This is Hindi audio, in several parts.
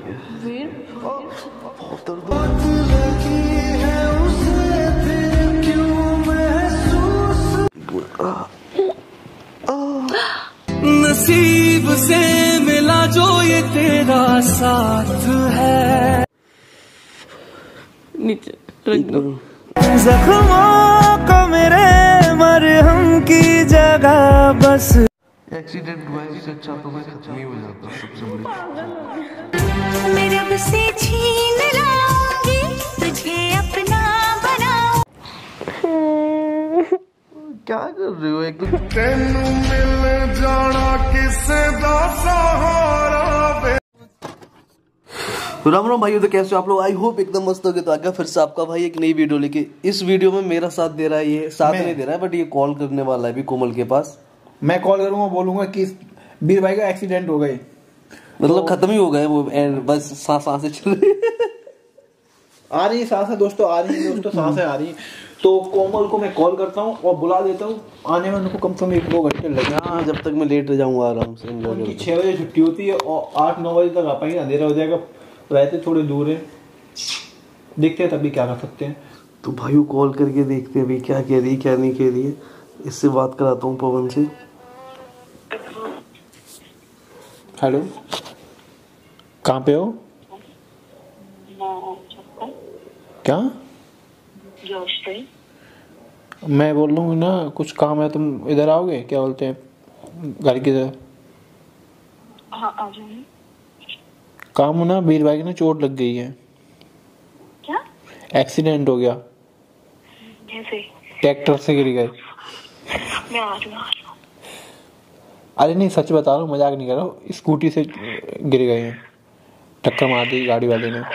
गया वीर, बहुत दर्द नसीब से मिला जो ये तेरा साथ है। नीचे रख दो। जख्मों को मेरे मरहम की जगह बस। एक्सीडेंट हुआ है, उससे अच्छा तो मैं खत्म ही हो जाता सबसे बड़ी। मेरे रब से छीन लाऊंगी तुझे अपना बनाऊं। क्या कर रहे हो? एक तो तेनू मिल जाना किसे दा सहारा। राम राम भाइयों, तो कैसे हो आप लोग? आई होप एकदम मस्त हो गए। तो आगे फिर से आपका भाई एक नई वीडियो लेके। इस वीडियो में मेरा साथ दे रहा है, ये साथ नहीं दे रहा है बट ये कॉल करने वाला है अभी कोमल के पास। मैं कॉल करूंगा, बोलूंगा कि बीर भाई का एक्सीडेंट हो गए, मतलब खत्म ही हो गए वो, बस सांसें चल रही आ रही है सांसें दोस्तों, आ रही है दोस्तों सांसें आ रही है। तो कोमल को मैं कॉल करता हूँ और बुला देता हूँ। आने में उनको कम से कम 1-2 घंटे लगे। हाँ, जब तक मैं लेट जाऊंगा आराम से। उनकी 6 बजे छुट्टी होती है और 8-9 बजे तक आ पाएंगे, अंधेरा हो जाएगा। रहते थोड़े दूर है, देखते हैं तभी क्या कर सकते हैं। तो भाइयों कॉल करके देखते हैं अभी क्या कह रही है क्या नहीं कह रही है। इससे बात कराता हूँ पवन से। हेलो, कहाँ पे हो? क्या? मैं बोल रहा हूँ ना, कुछ काम है, तुम इधर आओगे? क्या बोलते हैं घर की तरफ? हाँ आ जाऊंगी। काम हो ना, वीर भाई की ना चोट लग गई है। क्या? एक्सीडेंट हो गया, कैसे? ट्रैक्टर से गिर गए। मैं आ रही हूँ। अरे नहीं, सच बता रहा हूँ, मजाक नहीं कर रहा हूँ। स्कूटी से गिर गए हैं, टक्कर मार दी गाड़ी वाले ने।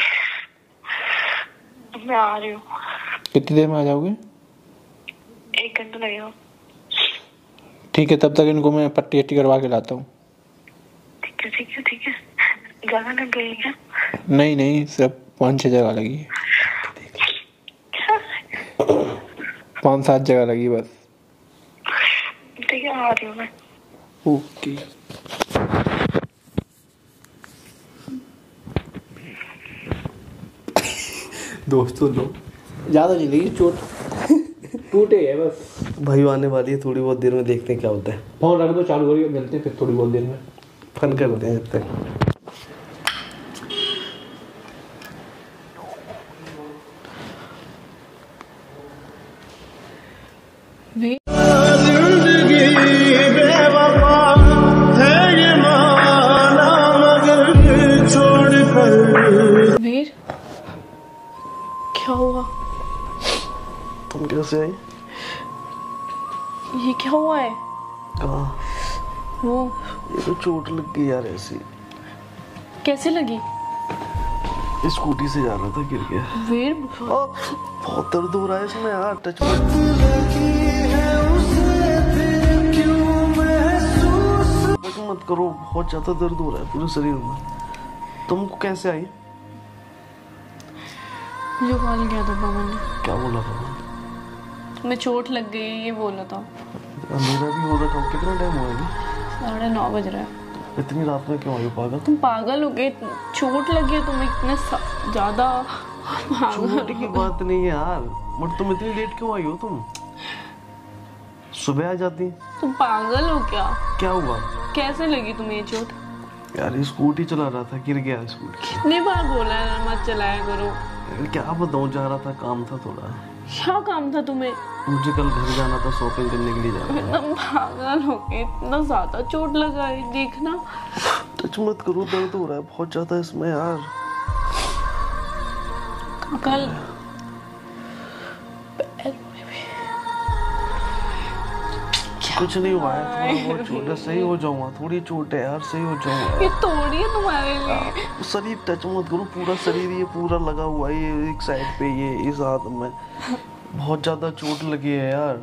मैं आ रही हूँ। कितनी देर में आ जाओगे? 1 घंटा लगेगा। ठीक है, तब तक इनको मैं पट्टी वट्टी करवा के लाता हूँ। ठीक है ठीक है ठीक है। ज्यादा लग गई क्या? नहीं नहीं, सिर्फ 5-6 जगह लगी है। 5-7 जगह लगी बस। ठीक है, आ रही हूँ मैं। ओके। दोस्तों लोग ज्यादा नहीं लगी चोट, टूटे है बस। भाई आने वाली है थोड़ी बहुत देर में, देखते हैं क्या होता है। फोन रख दो, चालू करिए, मिलते हैं फिर थोड़ी बहुत देर में। फन करते हैं जब तक। वीर, वीर, क्या हुआ? तुम कैसे आई? ये क्या हुआ है? कहाँ? वो ये तो चोट लग गई यार ऐसी। कैसे लगी? स्कूटी से जा रहा था, गिर गया। वीर, बहुत दर्द हो रहा है इसमें यार। टच मत करो, बहुत ज्यादा दर्द हो रहा है पूरे शरीर में। तुमको कैसे आई? मुझे कॉल किया था पवन ने। क्या बोला था? तुम्हें चोट लग गई है ये बोला था। अंधेरा भी हो रहा था। कितना टाइम हुआ? 9:30 बज रहा है। इतनी रात में क्यों आई पागल? तुम पागल हो गए, चोट लगी है तुम्हें इतने ज्यादा। चोट की बात नहीं है यार, बट तुम इतनी लेट क्यों आई हो? तुम सुबह आ जाती। तुम पागल हो क्या? क्या हुआ? कैसे लगी तुम्हें ये चोट? यार स्कूटी चला रहा था, गिर गया स्कूटी। कितनी बार बोला है मत चलाया करो। क्या बताऊं, जा रहा था, काम था थोड़ा। क्या काम था तुम्हें? मुझे कल घर जाना था, शॉपिंग करने के लिए जाना था। एकदम पागल हो गए, इतना ज्यादा चोट लगा है देखना। टच मत करो, दर्द हो रहा है बहुत ज्यादा इसमें यार। कल कुछ नहीं हुआ है, थोड़ा बहुत चोट है, सही हो जाऊंगा। थोड़ी चोट है यार, सही हो जाऊंगा। ये तोड़ी है तुम्हारे लिए। शरीर टच मत करो, पूरा शरीर ये पूरा लगा हुआ है, ये एक साइड पे, ये इस हाथ में बहुत ज्यादा चोट लगी है यार।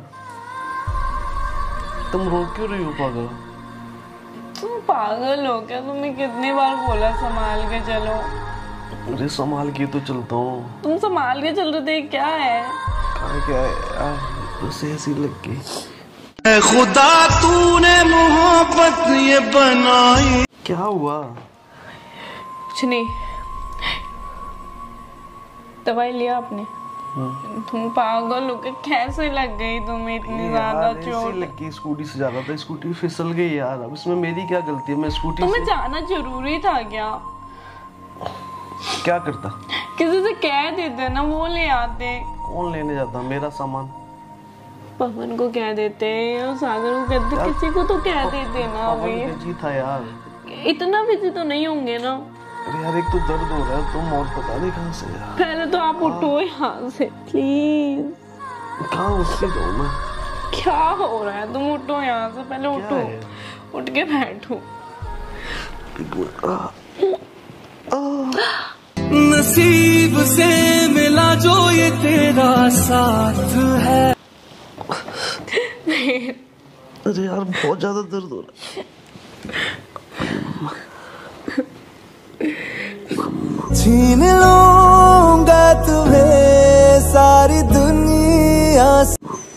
तुम रो क्यों रही हो पागल? तुम पागल हो क्या? तुमने कितनी बार बोला संभाल के चलो। अरे संभाल के तो चलता हूँ। तुम संभाल के चल रहे थे, क्या है? क्या है यार, बस ऐसी लग गई। खुदा तूने मोहब्बत ये बनाई। क्या हुआ? कुछ नहीं, दवाई लिया आपने? तुम पागल हो के कैसे लग गई तुम्हें इतनी ज्यादा चोट? लगी, स्कूटी से जा रहा था, स्कूटी फिसल गई यार। अब इसमें मेरी क्या गलती है? मैं स्कूटी तुम्हें जाना जरूरी था क्या? क्या करता? किसी से कह देते ना, वो ले आते। कौन लेने जाता मेरा सामान? पवन को कह देते और सागर को कहते, किसी को तो कह देते ना। अभी जी था यार, इतना बिजी तो नहीं होंगे ना? अरे यार एक तो दर्द हो रहा है, तुम और पता नहीं कहाँ से यार। पहले तो आप उठो यहाँ से प्लीज। कहाँ उससे जाऊँ मैं? क्या हो रहा है? तुम उठो यहाँ से, पहले उठो, उठ के बैठो। नसीब से मिला जो ये तेरा साथ है। अरे यार बहुत ज्यादा दर्द हो रहा है। छीन लूंगा तुम्हें सारी दुनिया से।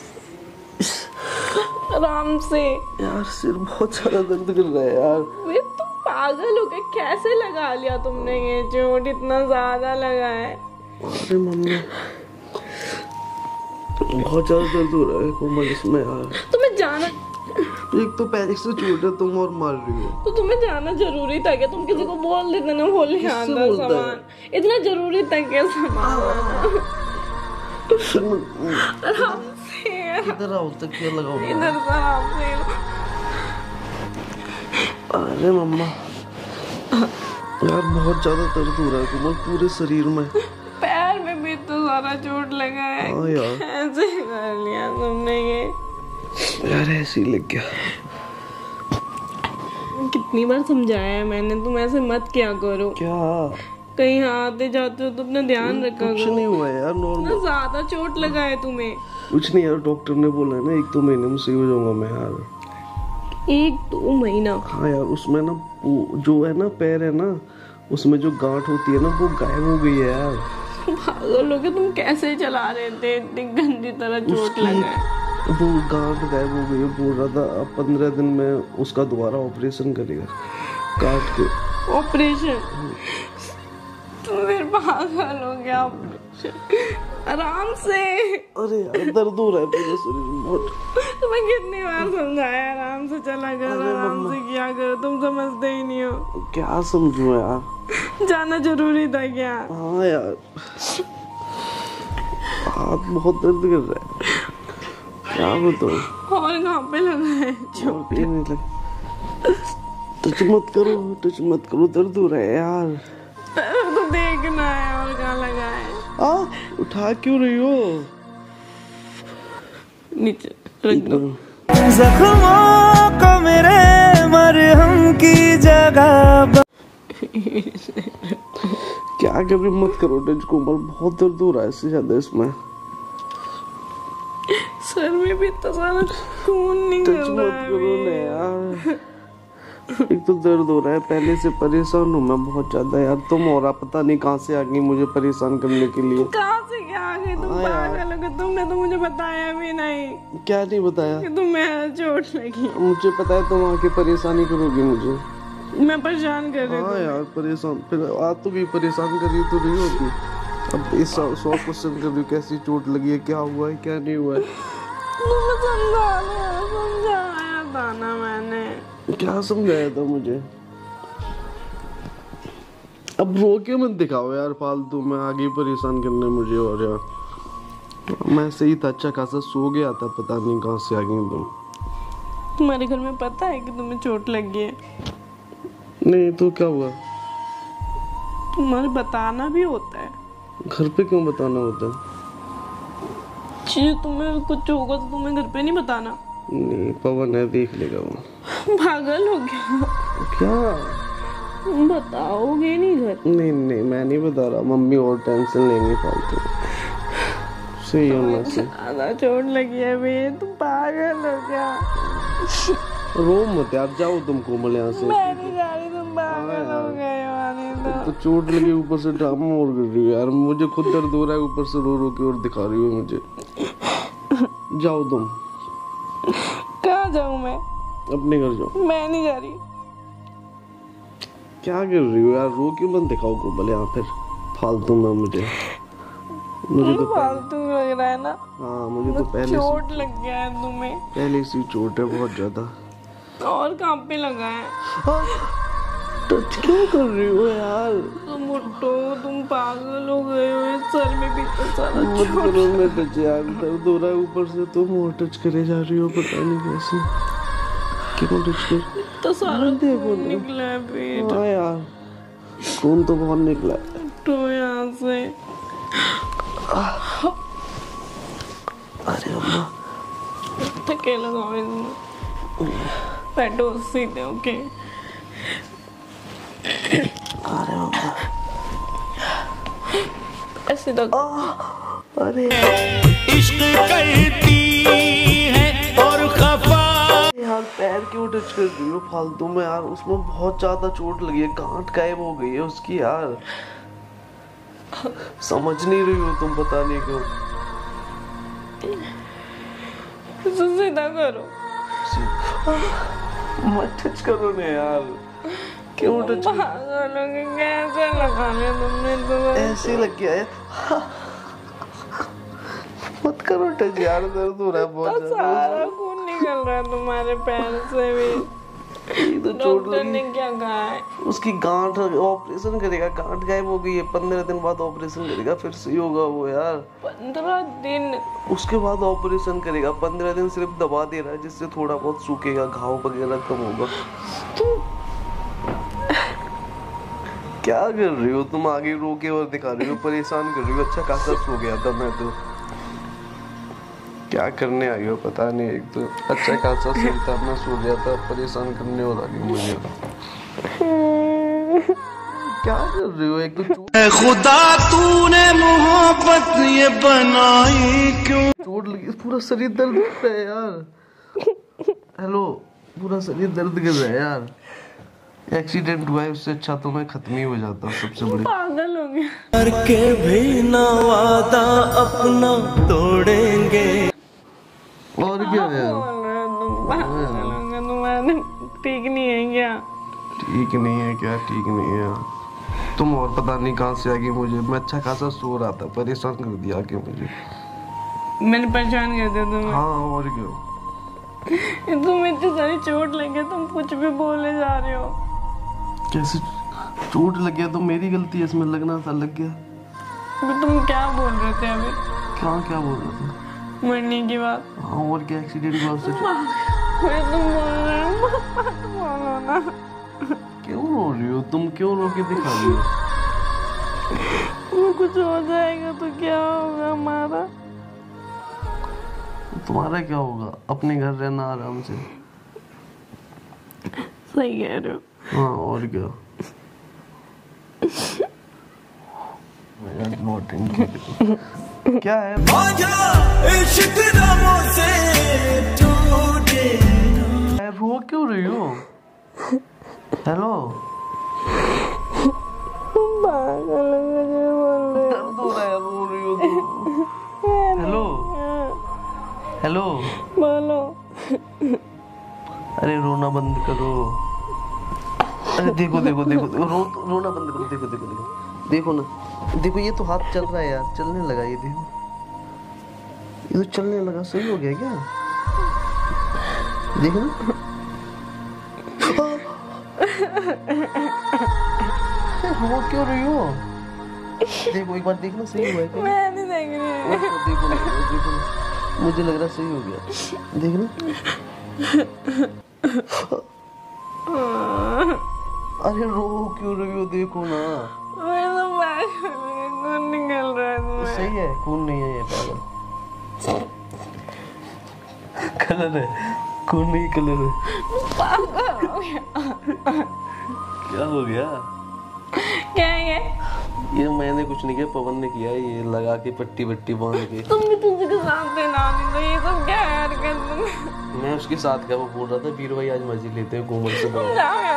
आराम से यार सिर बहुत ज्यादा दर्द कर रहा है यार। वे तुम पागल हो गए, कैसे लगा लिया तुमने ये चोट? इतना ज्यादा लगा है। अरे मम्मी बहुत ज्यादा दर्द हो रहा है कोमल इसमें यार। तुम्हें जाना, एक तो पैर से चोट है, तुम और मार रही हो। तो तुम्हें जाना जरूरी था क्या? तुम किसी को बोल देते ना, बोल आंदा सामान। इतना जरूरी था क्या सामान? आराम से, इधर आओ, तक क्या लगाओ? इधर से आराम से। अरे मम्मा यार बहुत ज्यादा दर्द हो रहा है कोमल पूरे शरीर में। पैर में भी तो सारा चोट लगा है। हाँ यार कैसे कर लिया तुमने ये? यार ऐसे ही लग गया। कितनी बार समझाया है मैंने, तुम ऐसे मत क्या करो। क्या? कहीं आते जाते हो तो अपना ध्यान रखा कुछ करो। नहीं हुआ यार, नॉर्मल। ज्यादा चोट लगा है तुम्हें? कुछ नहीं यार, डॉक्टर ने बोला है ना 1-2 महीने में सही हो जाऊंगा मैं यार। 1-2 महीना? हाँ यार उसमें ना जो है ना पैर है ना, उसमें जो गांठ होती है ना वो गायब हो गई है यार। पागल हो गए, तुम कैसे चला रहे थे? इतनी गंदी तरह चोट लगा है। वो गांठ गायब हो गई है, बोल रहा था अब 15 दिन में उसका दोबारा ऑपरेशन करेगा काट के। ऑपरेशन? तुम फिर पागल हो गया। आराम से। अरे यार दर्द हो रहा है पूरे शरीर में बहुत। तुम्हें कितनी बार समझाया आराम से चला करो, आराम से किया करो, तुम समझते ही नहीं हो। क्या समझूं यार? जाना जरूरी था क्या? हाँ यार हाथ बहुत दर्द कर रहा है, क्या बताऊं। और कहाँ पे लगा है चोट? नहीं लगा। टच मत करो, दर्द हो रहा है यार। तो देखना है और कहाँ लगा है। उठा क्यों रही हो? नीचे रख दो। जख्मों को मेरे मरहम की जगह। क्या कर रही, मत करो टच कोमल, बहुत दर्द हो रहा है इससे ज्यादा इसमें। सर में भी तो सारा खून निकल रहा है। मत करो ना यार, एक तो दर्द हो रहा है, पहले से परेशान हूँ मैं बहुत ज्यादा यार। तुम और पता नहीं कहाँ से आ गई मुझे परेशान करने के लिए। कहाँ से क्या आ गई? तुम पागल हो गए, तुमने तो मुझे बताया भी नहीं। क्या नहीं बताया? कि तुम्हें चोट लगी। मुझे पता है तुम आके परेशानी करोगी मुझे। मैं परेशान कर रही हूँ। हाँ यार परेशान, फिर आज तो भी परेशान कर रही तो नहीं होती। अब इस 100 क्वेश्चन कर रही, कैसी चोट लगी है, क्या हुआ है, क्या नहीं हुआ है। समझाया था ना मैंने। क्या समझाया था मुझे? अब रो के मत दिखाओ यार फालतू में, आगे परेशान करने मुझे। और यार मैं सही था, अच्छा खासा सो गया था, पता नहीं कहाँ से आ गई तुम। तुम्हारे घर में पता है कि तुम्हें चोट लगी है? नहीं तो क्या हुआ? तुम्हारे बताना भी होता है। घर पे क्यों बताना होता है? तुम्हें कुछ होगा तो तुम्हें घर पे नहीं बताना? नहीं पवन है, देख लेगा वो। पागल हो गया क्या? तुम बताओगे नहीं घर? नहीं मैं नहीं बता रहा, मम्मी और टेंशन लेंगे फालतू। सही होना से ज्यादा चोट लगी है बे, तुम पागल हो गया। रो मत यार, जाओ तुम कोमल यहाँ से। मैं नहीं जा रही, तुम पागल हो गए हो। तो चोट लगी, ऊपर से ड्रामा और कर रही हो यार। मुझे खुद दर्द हो रहा है, ऊपर से रो के और दिखा रही हो मुझे। जाओ तुम। कहाँ जाऊँ मैं? अपने घर जाओ। मैं नहीं जा रही। क्या कर रही हो यार, रो के मत दिखाओ कोमल यहाँ फिर फालतू में मुझे। मुझे तो फालतू लग रहा है ना। हाँ मुझे तो पहले चोट लग गया है तुम्हें। पहले से चोट है बहुत ज्यादा। और कहाँ पे लगा है? टच क्यों कर रही हो यार? तुम उठो, तुम पागल हो गए हो। इस सर में भी तो सारा मत करो मैं टच यार, दर्द हो रहा है ऊपर से। तुम और टच करे जा रही हो पता नहीं कैसे। क्यों टच कर? तो सारा खून निकला है पेट। हाँ यार खून तो बहुत निकला है। उठो यहाँ से। अरे अम्मा धक्के लगाओ इसमें। बैठो सीधे ओके। अरे अम्मा ऐसे तक। अरे इश्क करती है और खफा। यार पैर क्यों टच कर रही हो फालतू में यार? उसमें बहुत ज्यादा चोट लगी है, गांठ गायब हो गई है उसकी यार। समझ नहीं रही हो तुम, पता नहीं क्यों। सीधा करो। मत टच करो ना यार। क्यों टच? पागल हो गए, कैसे लगा लिया तुमने तो? ऐसे लग गया है। मत करो टच यार, दर्द हो रहा है बहुत तो ज्यादा। सारा खून निकल रहा है तुम्हारे पैर से भी। तो चोट डॉक्टर ने लगी, क्या कहा है? उसकी गांठ ऑपरेशन करेगा। गांठ गायब हो गई है, 15 दिन बाद ऑपरेशन करेगा, फिर सही होगा वो यार। 15 दिन? उसके बाद ऑपरेशन करेगा। 15 दिन सिर्फ दवा दे रहा है जिससे थोड़ा बहुत सूखेगा, घाव वगैरह कम होगा। क्या कर रही हो तुम? आगे रो के और दिखा रही हो, परेशान कर रही हो। अच्छा खासा सो गया था मैं तो। क्या करने आई हो पता नहीं। एक तो अच्छा खासा सही था, मैं सो गया था, परेशान करने और आ गई मुझे। क्या कर रही हो? एक तो खुदा तूने मोहब्बत ये बनाई क्यों? चोट लगी, पूरा शरीर दर्द कर रहा है यार। हेलो, पूरा शरीर दर्द कर रहा है यार। एक्सीडेंट हुआ है, उससे अच्छा तो मैं खत्म ही हो जाता। सबसे बड़ी पागल हो गया। करके भी ना वादा अपना तोड़ेंगे। और क्या है? बोल रहे हो तुम? पागल हो गए तुम्हारे। ठीक नहीं है क्या? ठीक नहीं है क्या? ठीक नहीं है तुम। और पता नहीं कहाँ से आ गई मुझे। मैं अच्छा खासा सो रहा था, परेशान कर दिया आके मुझे। मैंने परेशान कर दिया तुम्हें? हाँ और क्या। तुम्हें इतनी सारी चोट लगी है, तुम कुछ भी बोले जा रहे हो। कैसे चोट लग गया? तो मेरी गलती है इसमें, लगना था लग गया। तो तुम क्या बोल रहे थे अभी? क्या बोल रहा था? मरने की बात। हाँ और क्या, एक्सीडेंट हुआ उससे। तुम बोल रहे हो, मत बोलो ना। क्यों रो रही हो तुम? क्यों रो के दिखा रही हो? कुछ हो जाएगा तो क्या होगा हमारा? तुम्हारा क्या होगा? अपने घर रहना आराम से। सही कह रहे हो। हाँ और क्या। क्या है? रो क्यों रही हो? हेलो, पागल बोल रहे दर्द हो रहा है, रो रही हो तुम। हेलो हेलो, बोलो। अरे रोना बंद करो। अरे देखो देखो देखो, रोना बंद करो। देखो देखो देखो देखो ना, देखो ये तो हाथ चल रहा है यार, चलने लगा। ये देखो, ये तो चलने लगा। सही हो गया क्या? देखो ना। रो क्यों रही हो? देखो एक बार देखना, सही हुआ है क्या? मैं नहीं देख रही। देखो ना, मुझे लग रहा सही हो गया। देखना। अरे रो क्यों रही हो? देखो ना, मैं तो पागल हो गई, खून निकल रहा है तुम्हें। सही है। खून नहीं है ये, पागल। कलर है, खून नहीं कलर है। पागल हो गया। क्या हो गया? क्या है ये मैंने कुछ नहीं किया, पवन ने किया। ये लगा के पट्टी वट्टी बांध के। तुम भी तुझे के साथ देना नहीं तो ये सब क्या हरकत? मैं उसके साथ क्या, वो बोल रहा था वीर भाई आज मजे लेते हैं कोमल से बात।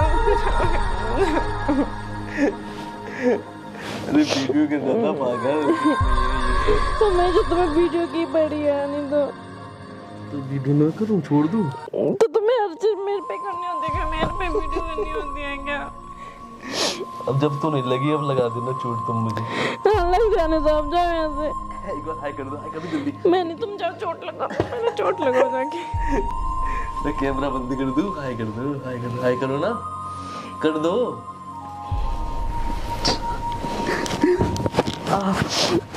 अरे वीडियो के ज्यादा पागल। तो मैं जो तुम्हें वीडियो की पड़ी है नहीं तो वीडियो ना करूं, छोड़ दूं? तो तुम्हें हर चीज मेरे पे करनी होती है, मेरे पे वीडियो करनी होती है क्या? अब जब तो नहीं लगी, अब लगा देना चोट तुम मुझे। नहीं जाने साहब, जाओ यहाँ से। एक बार हाय कर दो जल्दी। मैं नहीं, तुम जाओ, चोट लगा, मेरे चोट लगा जाके। मैं कैमरा बंद कर दूं? हाय कर दो, हाय कर दो, हाय करो ना, कर दो।